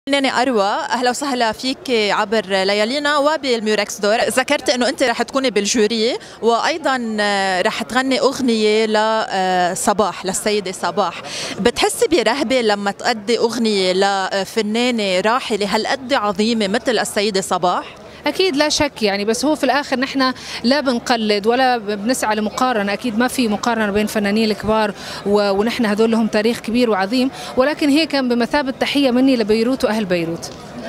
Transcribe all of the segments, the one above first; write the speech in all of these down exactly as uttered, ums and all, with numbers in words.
ناني أروى، أهلا وسهلا فيك عبر ليالينا وبالميوركس دور. ذكرت أنه أنت رح تكوني بالجوري وأيضا رح تغني أغنية لصباح، للسيدة صباح. بتحسي برهبة لما تأدي أغنية لفنانة راحلة هالقد عظيمة مثل السيدة صباح؟ أكيد لا شك يعني، بس هو في الآخر نحن لا بنقلد ولا بنسعى لمقارنة، أكيد ما في مقارنة بين فنانين الكبار ونحن هذول لهم تاريخ كبير وعظيم، ولكن هي كان بمثابة تحية مني لبيروت وأهل بيروت.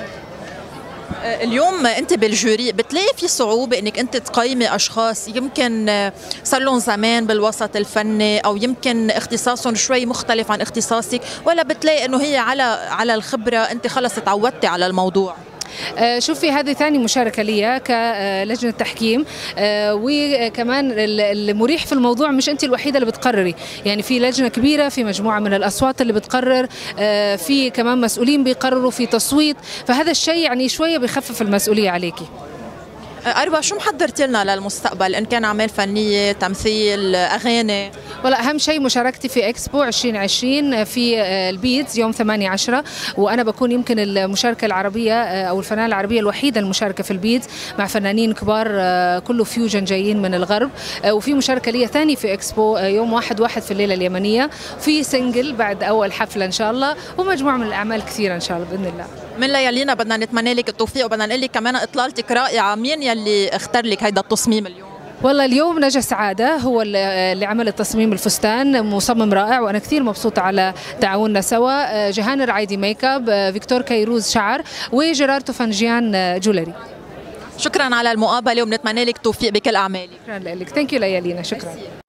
اليوم انت بالجوري بتلاقي في صعوبه انك انت تقيمي اشخاص يمكن صار لهم زمان بالوسط الفني او يمكن اختصاصهم شوي مختلف عن اختصاصك، ولا بتلاقي انه هي على على الخبره انت خلص تعودتي على الموضوع؟ آه شوفي، هذه ثاني مشاركة لي كلجنة تحكيم، آه وكمان المريح في الموضوع مش أنت الوحيدة اللي بتقرري، يعني في لجنة كبيرة، في مجموعة من الأصوات اللي بتقرر، آه في كمان مسؤولين بيقرروا، في تصويت، فهذا الشيء يعني شوية بيخفف المسؤولية عليكي. أروى، شو محضرتي لنا للمستقبل إن كان أعمال فنية، تمثيل، أغاني؟ والله أهم شيء مشاركتي في إكسبو عشرين عشرين في البيتز يوم ثمانية عشرة، وأنا بكون يمكن المشاركة العربية أو الفنانة العربية الوحيدة المشاركة في البيتز مع فنانين كبار كله فيوجن جايين من الغرب، وفي مشاركة لي ثاني في إكسبو يوم واحد واحد في الليلة اليمنية، في سنجل بعد أول حفلة إن شاء الله، ومجموعة من الأعمال كثيرة إن شاء الله بإذن الله. من ليالينا بدنا نتمنى لك التوفيق، وبدنا نقول لك كمان اطلالتك رائعه. مين يلي اختار لك هيدا التصميم اليوم؟ والله اليوم نجا سعاده هو اللي عمل التصميم الفستان، مصمم رائع وانا كثير مبسوطه على تعاوننا سوا. جهان الرعيدي ميك اب، فيكتور كيروز شعر، وجيرارتو فنجيان جولري. شكرا على المقابله وبنتمنى لك توفيق بكل اعمالك. شكرا لك، ثانك يو ليالينا، شكرا.